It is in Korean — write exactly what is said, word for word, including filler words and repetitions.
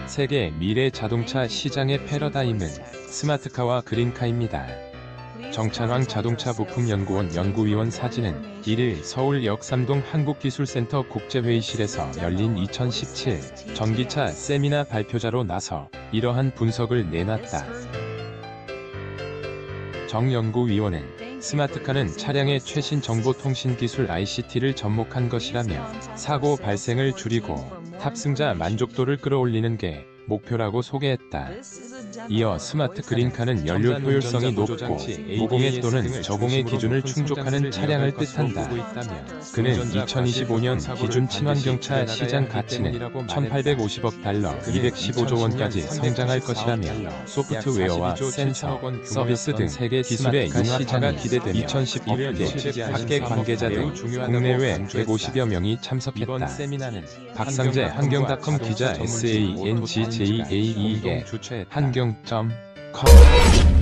세계 미래 자동차 시장의 패러다임은 스마트카와 그린카입니다. 정찬왕 자동차 부품연구원 연구위원 사진은 일일 서울 역삼동 한국기술센터 국제회의실에서 열린 이천십칠 전기차 세미나 발표자로 나서 이러한 분석을 내놨다. 정 연구위원은 스마트카는 차량의 최신 정보통신 기술 아이씨티를 접목한 것이라며 사고 발생을 줄이고 탑승자 만족도를 끌어올리는 게 목표라고 소개했다. 이어 스마트 그린카는 연료 효율성이 높고 무공해 또는 저공해 기준을 충족하는 차량을 뜻한다. 그는 이천이십오년 기준 친환경차 시장 가치는 천팔백오십억 달러 이백십오조 원까지 성장할 것이라며 소프트웨어와 센서, 서비스 등 세계 기술의 융합화가 기대되며 이천십일 년 학계 관계자 등 국내외 백오십여 명이 참석했다. 박상재 한경닷컴 기자 에스에이엔지제이에이이에 한경 점 컴